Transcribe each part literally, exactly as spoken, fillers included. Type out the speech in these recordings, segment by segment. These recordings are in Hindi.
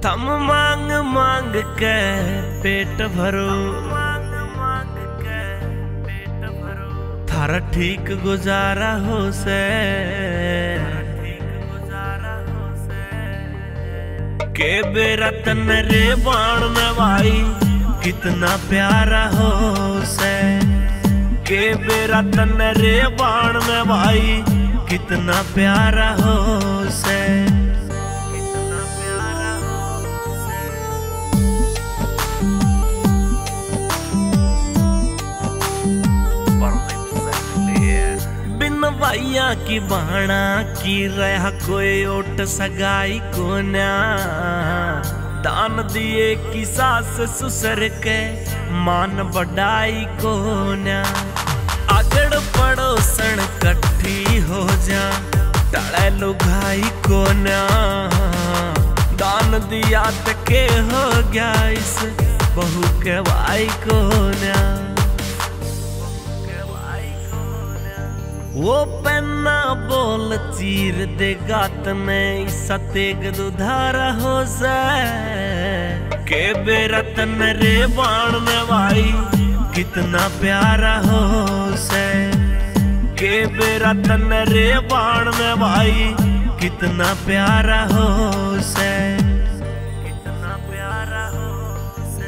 थम मांग मांग के पेट भरो, थारा ठीक गुजारा हो से, के बेरा तन रे बाण में भाई कितना प्यारा हो से, के बेरा तन रे बाण में भाई कितना प्यारा हो से। भैया की बाणा की रहा कोई ओट सगाई को न्या, दान दिए की सास ससुर के मान बढ़ाई को न्या, अगड़ पड़ोसन कट्ठी हो जा टड़े लुगाई को न्या, दान दिया तके हो गया इस बहू के भाई को न्या। वो पन्ना बोल चीर दे गात में सतेग दुधारा हो से, के बेरा तन रे बाण में भाई कितना प्यारा हो से, के बेरा तन रे बाण में भाई कितना प्यारा हो से, कितना प्यारा हो से।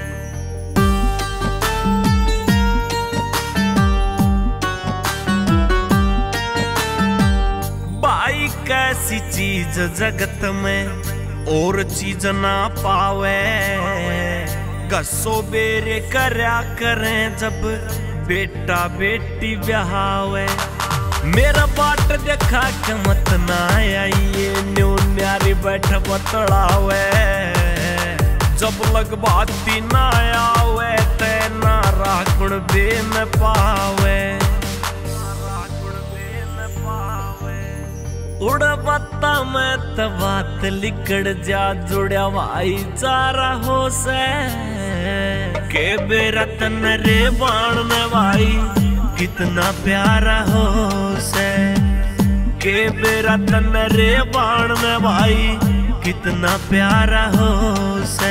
कैसी चीज जगत में और चीज ना पावे, गसो बेरे करया करें जब बेटा बेटी ब्याहावे, मेरा बाट देखा के मत ना आइए न्यू न्यारी बैठ बतड़ावे, जब लग बाती ना आवे ते ना राकुण बे में पावे, उड़ा बत्ता में तबात लिकड़ जा जुड़ा भाईचारा हो से, के बेरा तन रे बाण में भाई कितना प्यारा हो से, के बेरा तन रे बाण में भाई कितना प्यारा हो से।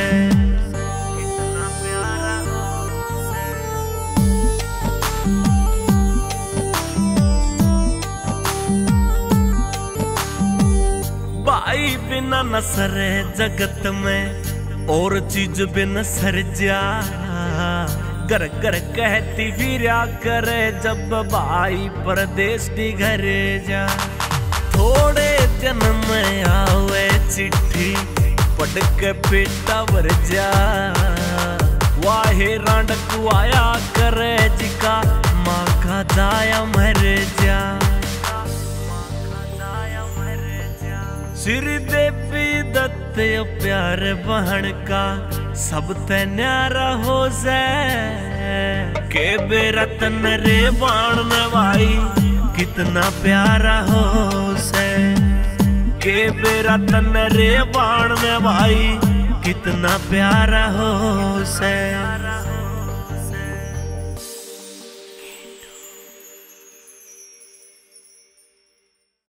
भाई बिना न सरे जगत में और चीज बिन सर जा, घर घर कहती फिरा करे जब भाई परदेश दी घरे जा, थोड़े दिन में आवे चिट्ठी पढ़ के पेटा भर जा, वाहे रांड कुआया करे जिका माँ का दाया मर जा, श्री देवी दत्त प्यार बहन का सब ते न्यारा हो से, के बेरा तन रे बाण में भाई कितना प्यारा हो से, के बेरा तन रे बाण में भाई कितना प्यारा हो से।